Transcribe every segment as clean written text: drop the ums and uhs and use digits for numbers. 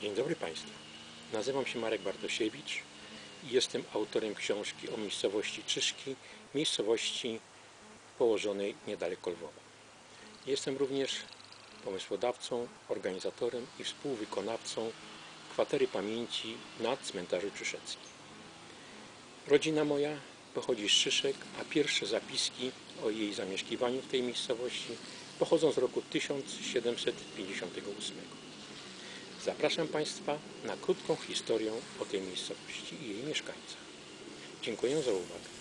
Dzień dobry Państwu. Nazywam się Marek Bartosiewicz i jestem autorem książki o miejscowości Czyszki, miejscowości położonej niedaleko Lwowa. Jestem również pomysłodawcą, organizatorem i współwykonawcą kwatery pamięci na cmentarzu Czyszeckim. Rodzina moja pochodzi z Czyszek, a pierwsze zapiski o jej zamieszkiwaniu w tej miejscowości pochodzą z roku 1758. Zapraszam Państwa na krótką historię o tej miejscowości i jej mieszkańcach. Dziękuję za uwagę.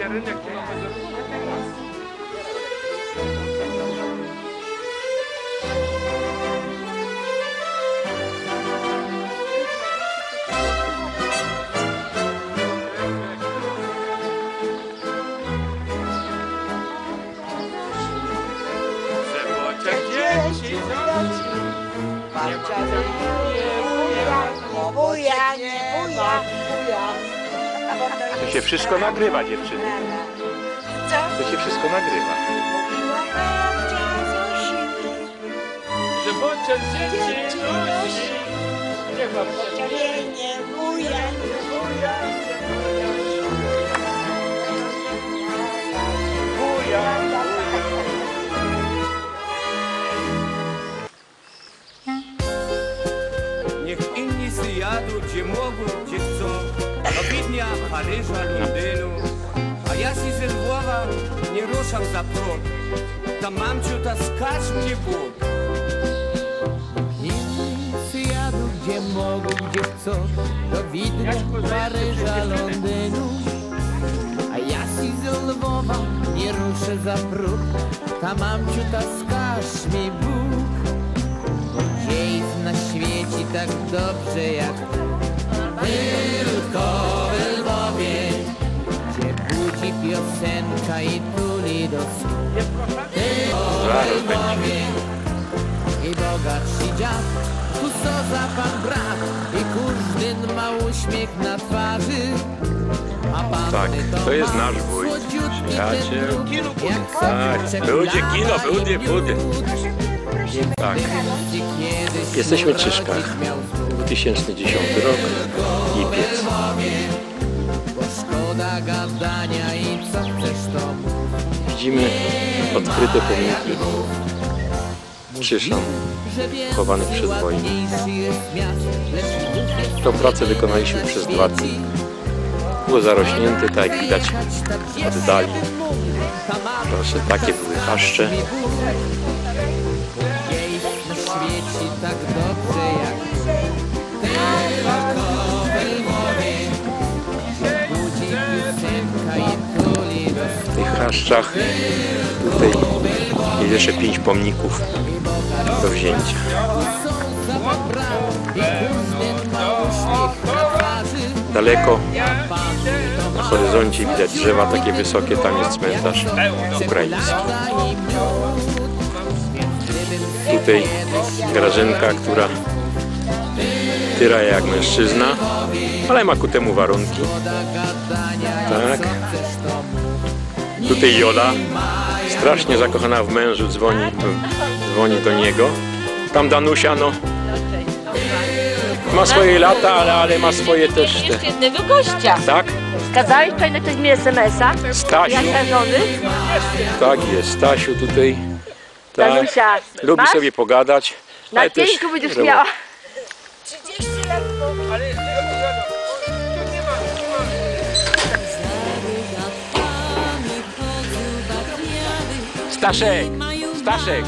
rynek to będzie... To się wszystko nagrywa, dziewczyny. Co? To się wszystko nagrywa. Że bądźcie dzieci nosi. Niech wam Ciemienie, buja. Niech inni si jadą, gdzie mogą, gdzie chcą. Do Wiednia, Paryża, Londynu. A ja si ze Lwowa nie ruszam za prąd. Tam mamciu, ta skacz mnie Bóg. Inni si jadą, gdzie mogą, gdzie chcą. Do Wiednia, Paryża, Londynu. A ja si ze Lwowa nie ruszę za próg. Tam mamciu, ta skacz mnie Bóg. Gdzie jest na świecie tak dobrze jak tylko w Lwowie, gdzie budzi piosenka i tuli do snu. Tylko w Lwowie i bogatszy dziad, tu co za pan brat i każdy ma uśmiech na twarzy. A pan Tak, to jest nasz wuj. Przyjaciel. Tak, ludzie kino, budy. Tak. Jesteśmy w Czyżkach. 2010 rok, lipiec. Widzimy odkryte pomniki Czyżan, chowanych przed wojną. Tą pracę wykonaliśmy przez 2 dni. Było zarośnięte, tak jak widać w oddali. Proszę, takie były chaszcze. Tak dobrze jak tylko w Lwowie, budzi piosenka i tuli do snu. W tych chaszczach tutaj jest jeszcze 5 pomników do wzięcia. Daleko na horyzoncie widać drzewa takie wysokie, tam jest cmentarz ukraiński. Tutaj Grażynka, która tyra jak mężczyzna, ale ma ku temu warunki. Tak. Tutaj Jola, strasznie zakochana w mężu, dzwoni do niego. Tam Danusia, no, ma swoje lata, ale ma swoje też te... Jeszcze jednego gościa. Tak? Skazałeś tutaj ktoś mi SMS-a? Stasiu. Jak żony? Tak jest, Stasiu tutaj. Tak. Danusia, Lubi masz? sobie pogadać. Na ale też pięku będziesz miała. 30 lat. Ale nie ma. Staszek! Staszek!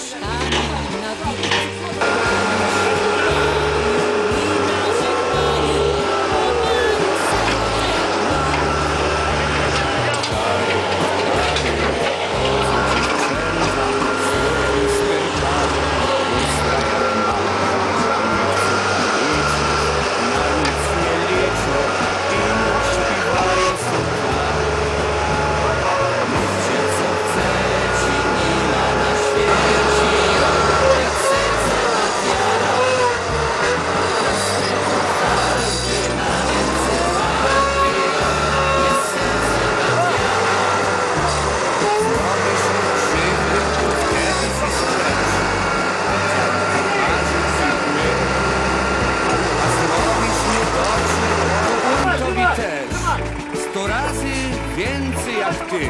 więcej jak ty.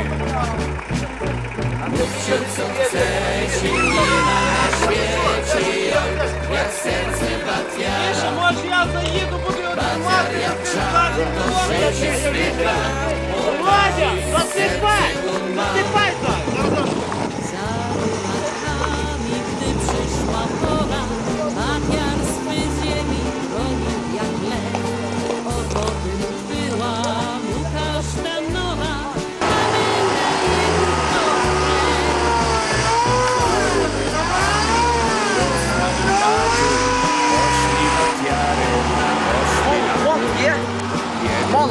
Mówcie co chcecie, nie ma na świecie, jak serce Batiana. Batiana wczarno, to życie zwykle. Владя, засыпай! Засыпай так! Gdy przyszła pora, Batian swy ziemi bronił jak lew. O tym była mu kasztanowa,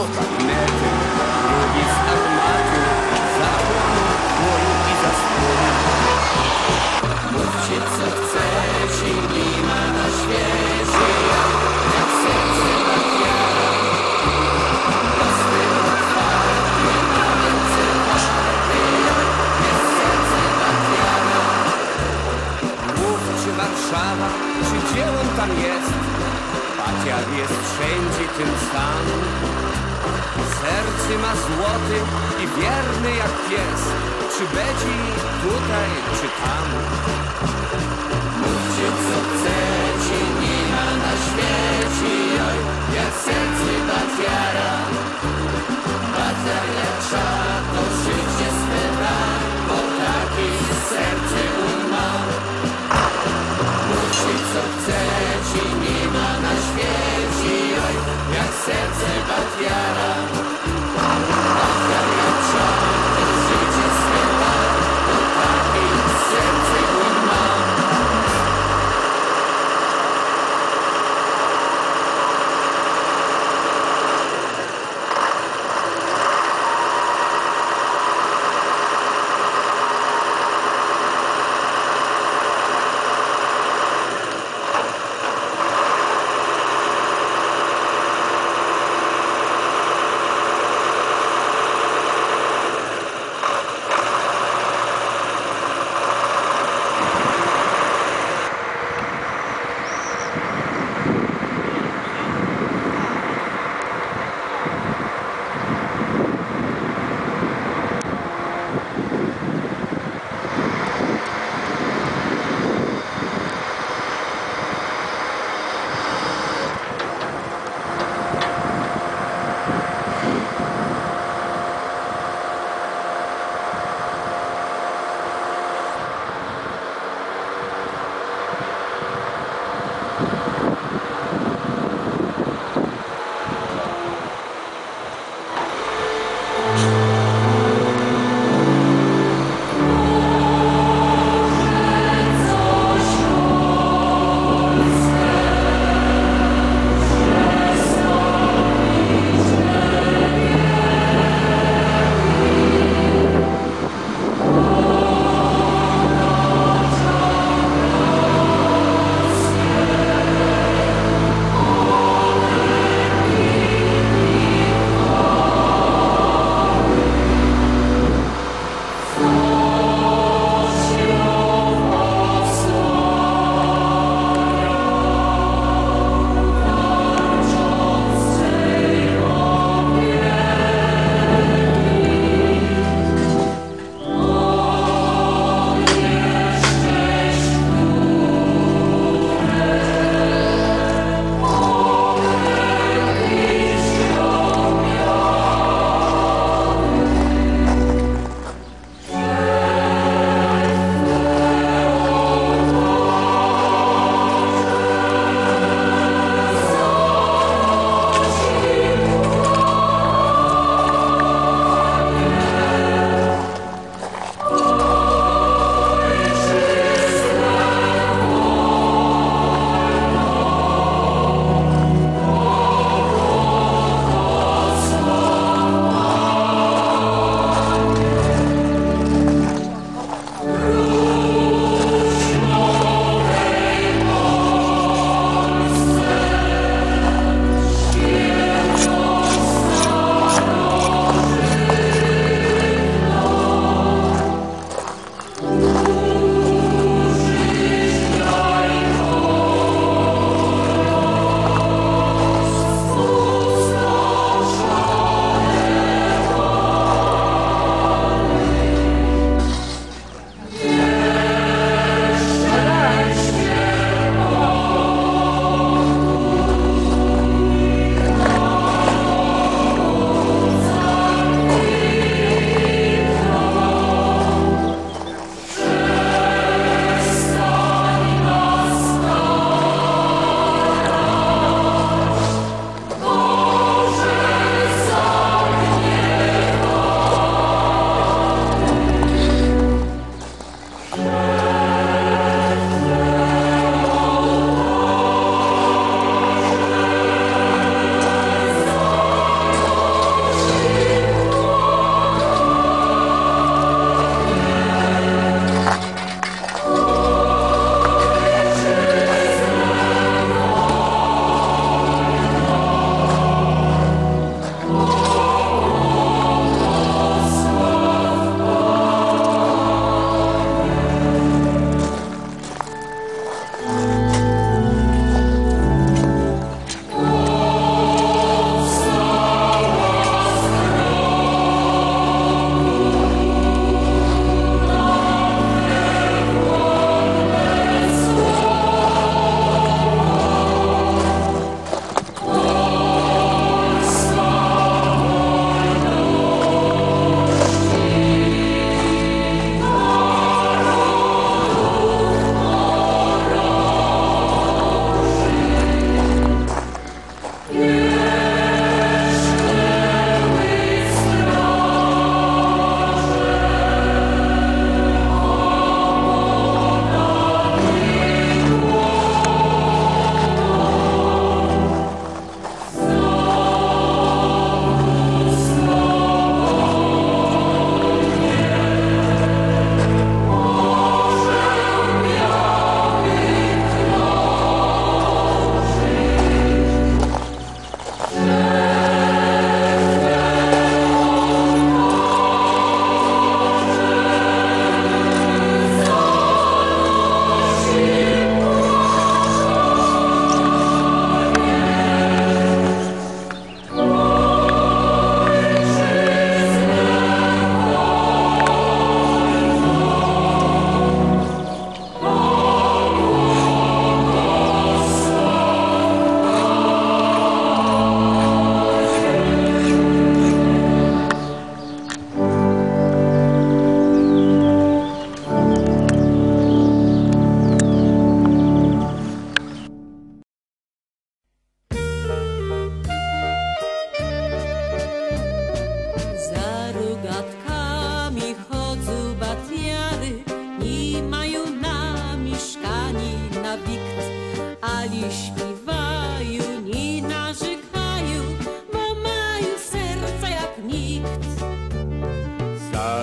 Nety, drugi z armaty, zapłonu, twoju i zasłonu. Mówcie co chcecie, nie ma na świecie, jak serce Batiara. Rozpył otwarty, na ręce warty, jest serce Batiara. Mówcie Warszawa, czy gdzie on tam jest? Batiar jest wszędzie tym samym. Serce ma złoty i wierny jak pies. Czy będzie tutaj, czy tam? Mówcie co chcecie, nie ma na świecie, oj, jak serce Batiara. Batiar jak szat, to życie swe da, bo takie serce on ma. Mówcie co chcecie, nie ma na świecie, oj, jak serce Batiara. Batiar jak szat, to życie swe da, bo takie serce on ma.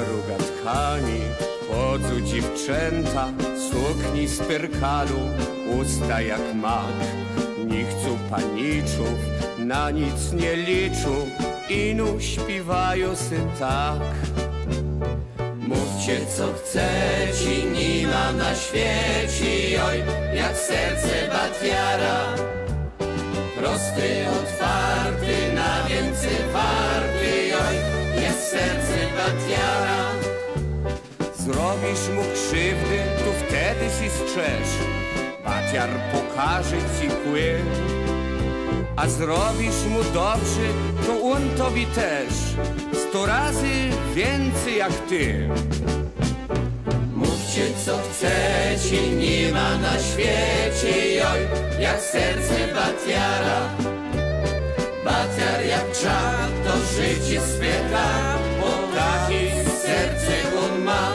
rogatkami chodzą dziewczęta, sukni z perkalu, usta jak mak. Nie chcą paniczów, na nic nie liczą, inu śpiewają se tak. Mówcie co chcecie, nie ma na świecie, oj, jak serce batiara. Prosty, otwarty, na więcej warty, oj, jest serce batiara. Zrobisz mu krzywdy, to wtedy się strzesz, batiar pokaże ci kły. A zrobisz mu dobrze, to on tobie też 100 razy więcej jak ty. Mówcie co chcecie, nie ma na świecie, oj, jak serce batiara. Batiar jak czar, to życie swe da, bo takie serce on ma.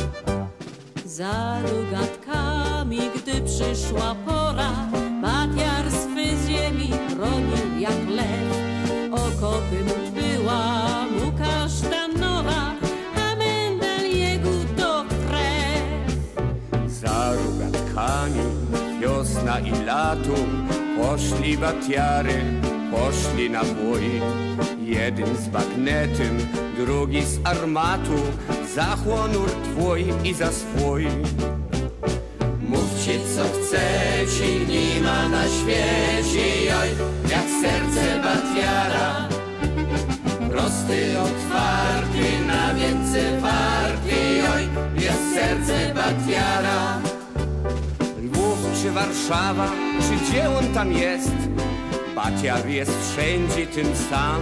Za rogatkami, gdy przyszła pora, batiar swy ziemi bronił jak lew. Okopy mu była mu kasztanowa, a mendel jego to krew. Za rogatkami wiosna i lato, poszli batiary, poszli na bój. Jeden z bagnetem, drugi z armatu, za honor twój i za swój. Mówcie co chcecie, nie ma na świecie, oj, jak serce batiara. Prosty, otwarty, na więcej warty, oj, jest serce batiara. Lwów czy Warszawa, czy gdzie on tam jest, batiar jest wszędzie tym sam.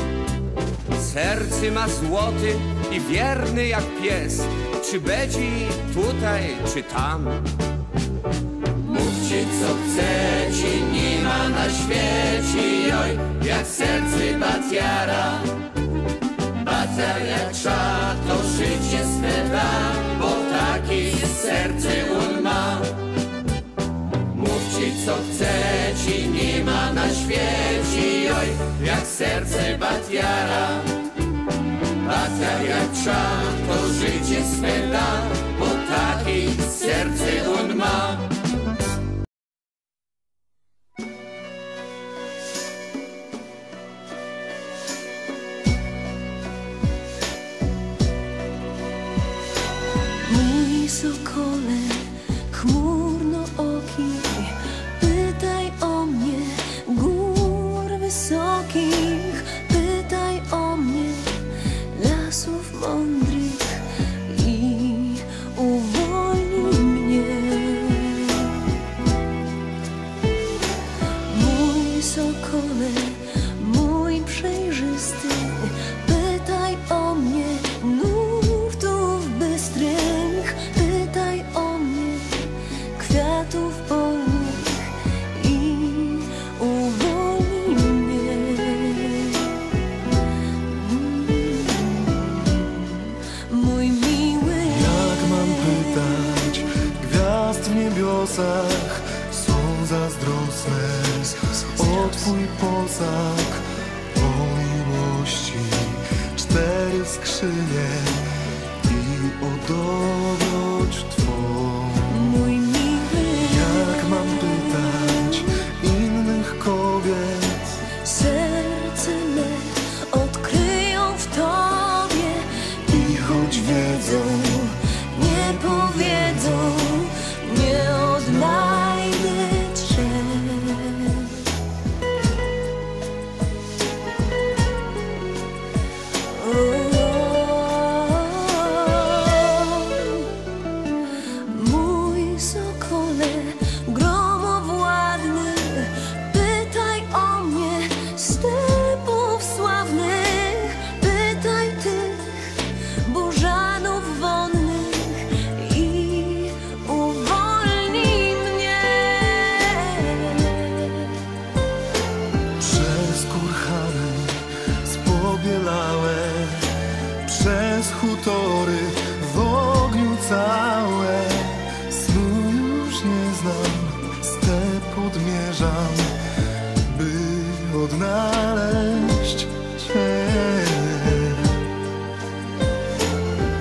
Serce ma złoty i wierny jak pies, czy będzie tutaj, czy tam. Mówcie co chcecie, nie ma na świecie, oj, jak serce batiara. Batiar jak czar, to życie swe da, bo takie serce on ma. Mówcie co chcecie, nie ma na świecie, oj, jak serce batiara. Batiar jak czar, to życie swe da, bo takie serce on ma. Mój sokole, chmurnooki, pytaj o mnie gór wysokich, pytaj o mnie lasów mądrych i uwolnij mnie. Mój sokole, mój przejrzysty, pytaj o mnie nurtów bystrych, pytaj o mnie kwiatów polnych i uwolnij mnie. Mój miły, jak mam pytać, gwiazd w niebiosach są zazdrosne o twój posag, o miłości 4 skrzynie i o dobroć twą. mój miły, Jak mam pytać innych kobiet, serce me odkryją w Tobie i choć wiedzą, nie powiedzą, nie odnajdę Cię. Mój sokole, gromowładny, pytaj o mnie stepów sławnych, pytaj tych burzanów wonnych i uwolnij mnie. przez kurhany spobielałe, przez hutory w ogniu całe. Snu już nie znam, step odmierzam, by odnaleźć Cię.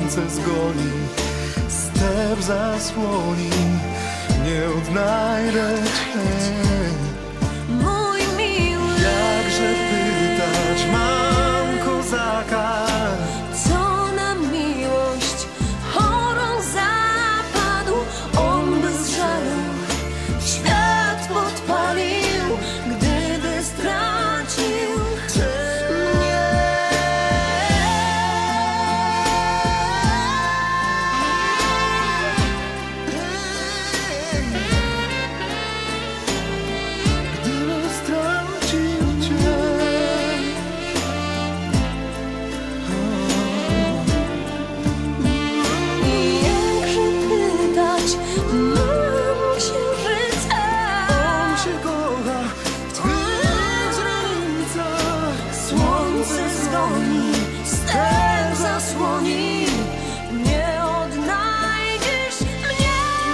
słońce zgoni, step zasłoni, nie odnajdę cię. Mój miły, Jakże pytać mam kozaka, co na miłość chorą zapadł. On bez żalu świat podpalił, gdyby stracił mnie. gdyby stracił cię. I jakże pytać mam księżyca, On się kocha w twych źrenicach. słońce zgoni, step zasłoni, nie odnajdziesz mnie.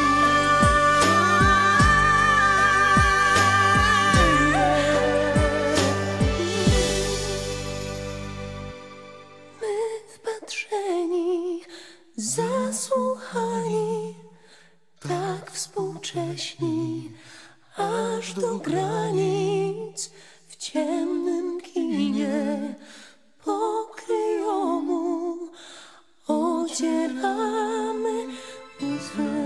My wpatrzeni, zasłuchani, tak współcześni, aż do granic, w ciemnym kinie pokryjomu ocieramy łzy.